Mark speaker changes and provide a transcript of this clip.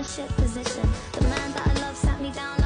Speaker 1: shit position. The man that I love sat me down